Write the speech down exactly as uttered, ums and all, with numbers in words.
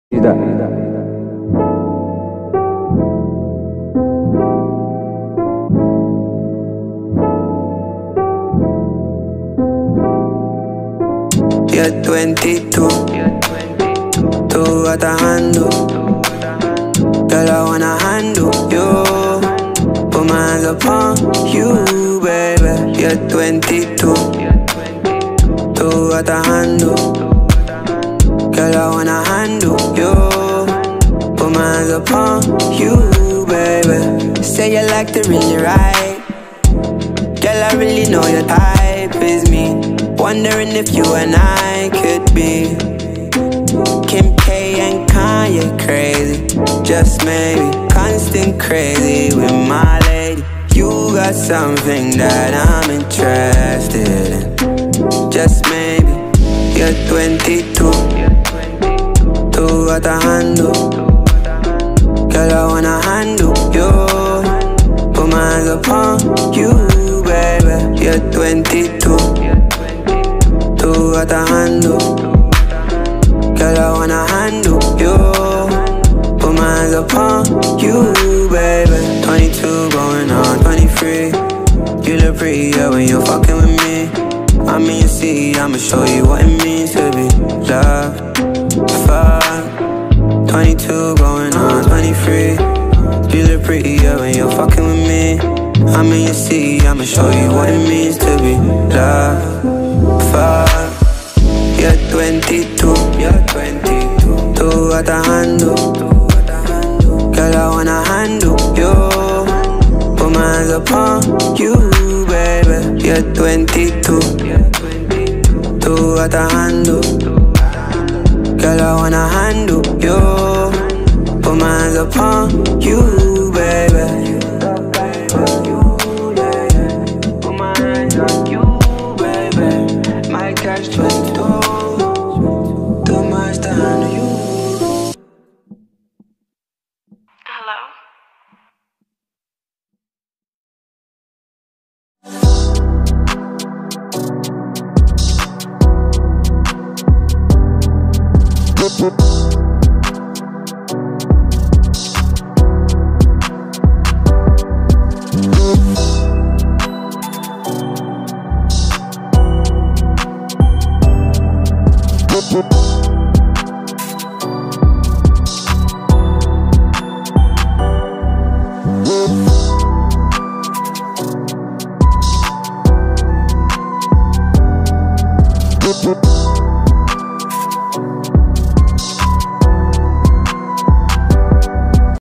Is that? You're twenty-two, two at a handle. Girl, I wanna handle you. Put my hands upon you, baby. You're twenty-two, two at a handle. Girl, I wanna handle you. Put my hands upon you, baby. Say you like to really ride. Girl, I really know your type is me. Wondering if you and I could be K and Kanye crazy. Just maybe constant crazy with my lady. You got something that I'm interested in. Just maybe. You're twenty-two, two at a handle. Girl, I wanna handle you. Put my hands upon you, baby. You're twenty-two, two at a handle. Girl, I wanna handle you. Put my hands upon you, baby. Twenty-two going on twenty-three. You look prettier when you're fucking with me. I mean, you see, I'ma show you what it means to be loved. Fuck. Twenty-two going on twenty-three. You look prettier when you're fucking with me. I mean, you see, I'ma show you what it means to be loved. Fuck. You're twenty-two, you're twenty-two, two at a handle. Girl, I wanna handle you. Put my hands upon you, baby. You're twenty-two, two at a handle. Girl, I wanna handle you. Put my hands upon you.